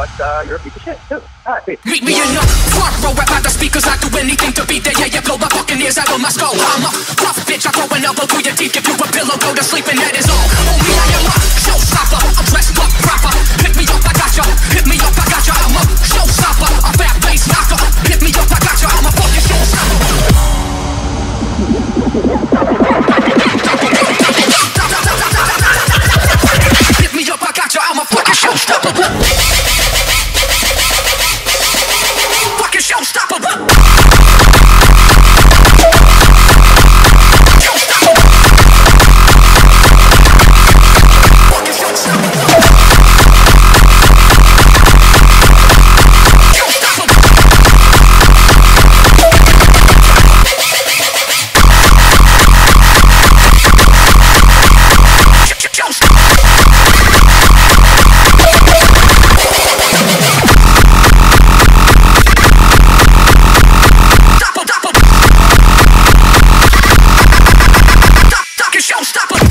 but you're a piece of shit too. Alright. Meet me in the front row, rap out the speakers. I do anything to be there. Yeah, you blow my fucking ears out of my skull. I'm a rough bitch. I throw an elbow through your teeth. Give you a pillow, go to sleep, and that is all. Homie, I am a showstopper. I'm dressed up proper. Pick me up, I got ya. Hit me up, I got ya. I'm a showstopper. A fat bass knocker. Hit me up, I got ya. I'm a fucking showstopper. Hit me up, I got ya. I'm a fucking showstopper. Fucking showstopper. Showstopper!